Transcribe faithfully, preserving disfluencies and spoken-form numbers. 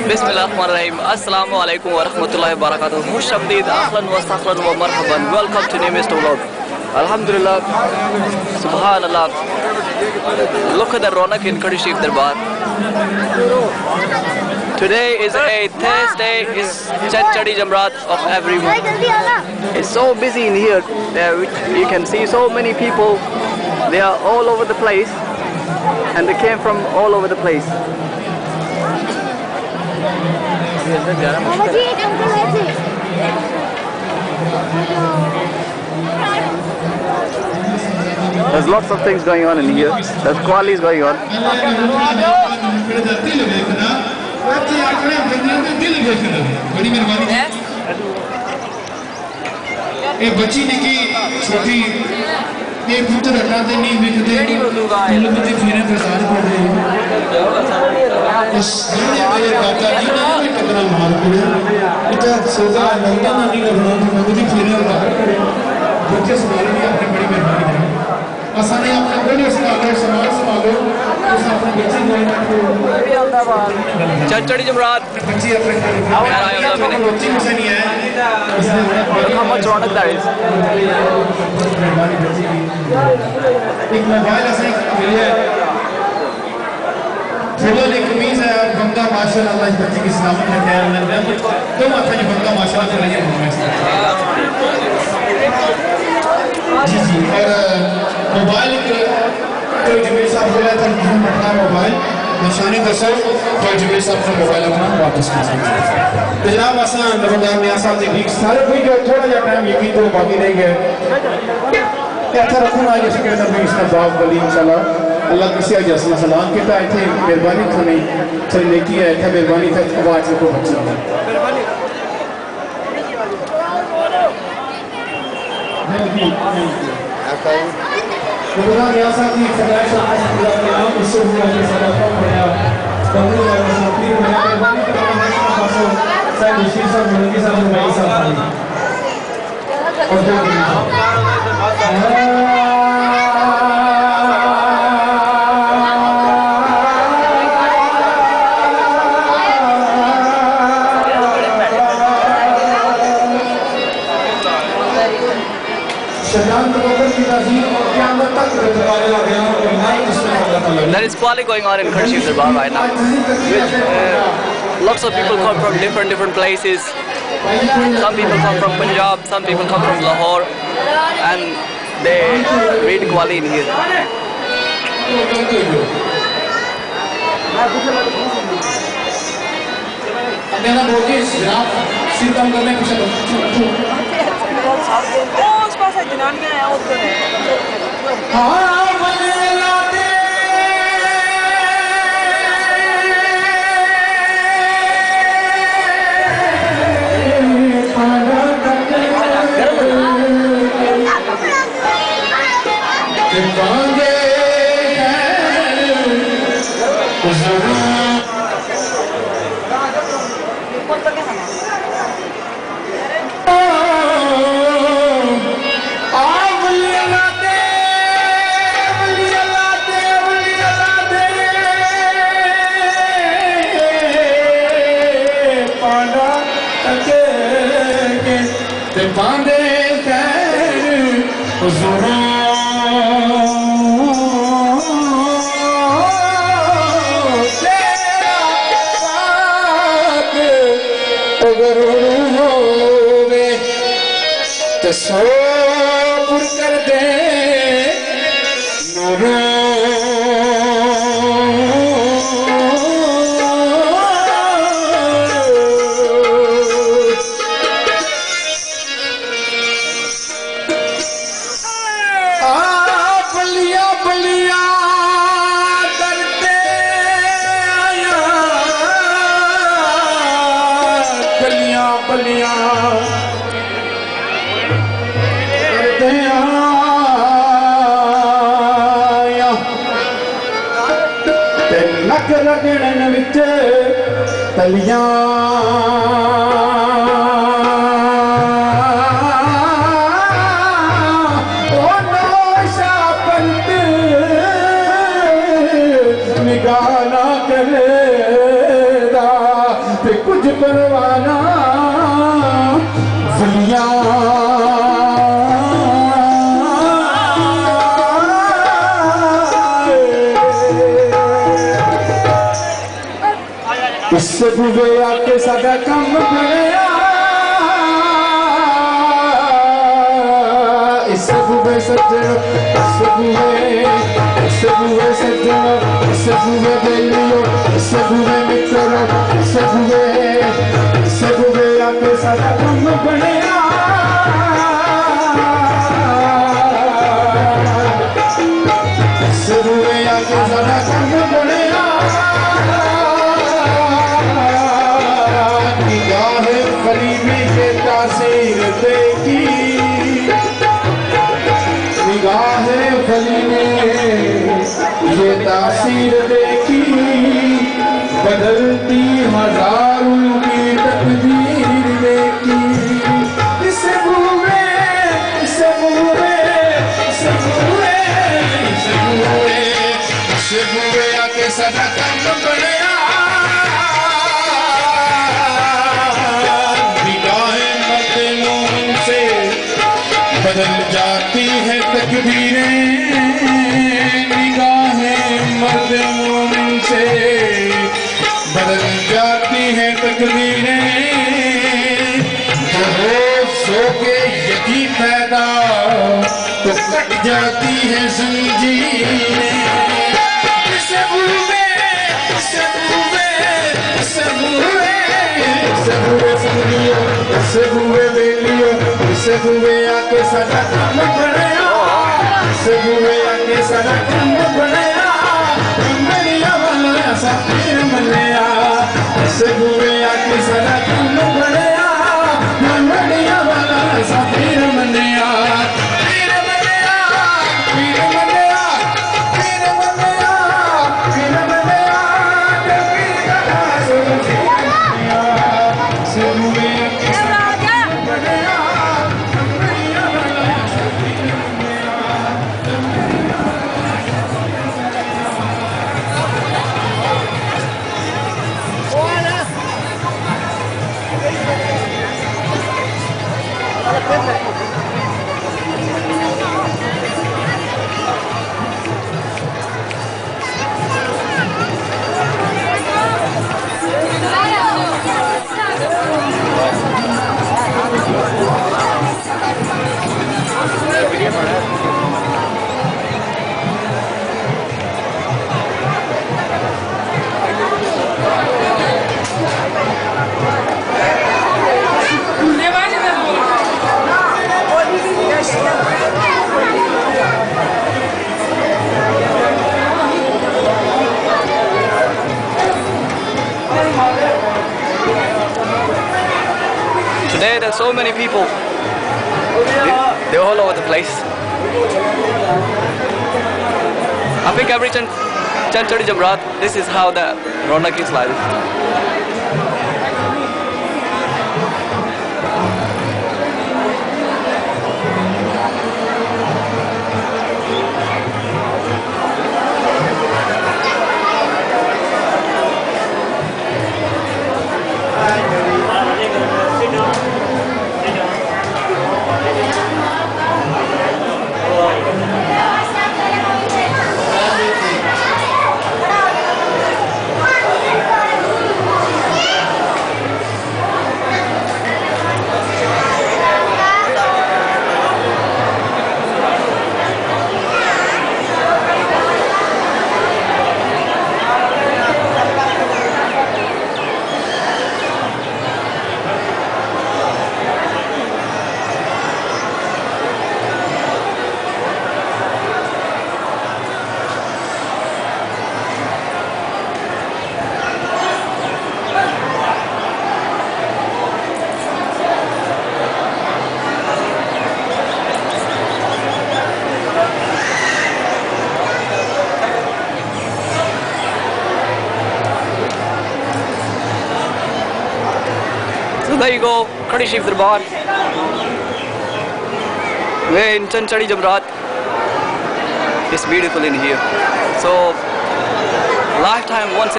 बिस्मिल्लाहिर्रहमानिर्रहीम अस्सलामु अलैकुम व रहमतुल्लाहि व बरकातुहू। खुशआमदीद, अहलन व सहलन व मरहबन। Welcome to newest vlog. अल्हम्दुलिल्लाह, सुभान अल्लाह। Look at the Ronak in Qadi Sharif Darbar. Today is a Thursday, is Chachadi Jamrat of everyone. It's so busy in here. There you can see so many people. They are all over the place, and they came from all over the place. There's lots of things going on in here. There's qualities going on. ये बच्ची ने की छोटी ये पुत्र हटाते नहीं बिकते लोग भी फिर प्रसार कर रहे हैं इस बड़े बड़े दाता जी ने भी टकरा मार पड़े इतना सोचा लगता नहीं लगना तो लोग भी फिर बाहर करे बच्चे संभाल भी अपनी बड़ी मेहरबानी करें आसानी अपने बड़े संभालो समाज संभालो उस अपने बच्चे को चचड़ी जमरात बच्चे अपने बच्ची में से नहीं है Look how much Ronak there is. एक मोबाइल ऐसे मिले फुलों ने कमीज है और बंदा माशाल्लाह इस बच्ची की सलामत है ख्याल में है तो माता जी बंदा माशाल्लाह से लगे हुए हैं जी जी और मोबाइल कोई जमील साहब बोला था कि हम अपना मोबाइल निशानी दसो कोई जमील साहब ने मोबाइल अपना वापस कर सकते तो जनाब असा नवदार मियां साहब ने ठीक सारे कोई जो थोड़ा जा टाइम यकीन तो बाकी रह गए अच्छा रखना है जैसे कहना भी इसका बाप वली इंशाल्लाह अल्लाह किसी जैसा सलाम के ता इथे मेहरबानी थोनी थोड़ी नेकी है इथे मेहरबानी थे आवाज को बच्चा नवदार मियां साहब की फरमाइश आज पूरा नाम इससे हुआ कि सलाम पढ़ा बंदे और मुसाफिर मेहरबानी करना पासो साहब शीर साहब मुंगी साहब भाई साहब और जो There is quali going on in Qadi Sharif Darbar right now. Which, uh, lots of people come from different different places. Some people come from Punjab, some people come from Lahore, and they read quali in here. कुछ परवाना फलियां इससे Bouvier आके सादा कम बनया इससे Bouvier सज्जन इससे Bouvier इससे Bouvier सज्जन इससे बुवे बेलियो इससे बुवे मित्रों इससे बुवे इससे बुवे आके सादा कम बनया इससे बुवे आके सादा कम बनया निगाहे फलीमी के तासीर देखी निगाहे फलीमी ये तासीर देखी बदलती हजारों की तकदीर देखी इसे बुवे इसे बुवे इसे बुवे इसे बुवे इसे बुवे आके सदा कम बनया बदल जाती है तकदीरें निगाहें मर्द मोमिन से बदल जाती है तकदीरें रोज सो के यकीन पैदा तो कट जाती है जंजीरें इसे बुवे इसे बुवे इसे बुवे इसे बुवे सुनियो इसे बुवे बेलियो इसे बुवे आके सदा कम बनया इसे बुवे आके सदा कम बनया मरिया वाला सफीर मलिया इसे बुवे आके सदा कम बनया मरिया वाला सफीर मलिया पीर मलिया पीर मलिया पीर मलिया पीर मलिया पीर का सुनिया इसे बुवे आके सदा कम बनया Today there's so many people. They, they're all over the place. I think every Chanchadi Jamrat, this is how the Ronak is like. So there you go, Khadi Sharif Darbar. We're in Chanchadi Jamrat. It's beautiful in here. So lifetime once